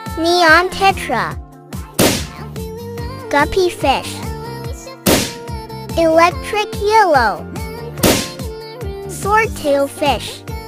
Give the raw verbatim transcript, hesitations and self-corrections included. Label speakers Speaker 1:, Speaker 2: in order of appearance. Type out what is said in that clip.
Speaker 1: Neon tetra, guppy fish, electric yellow, swordtail fish.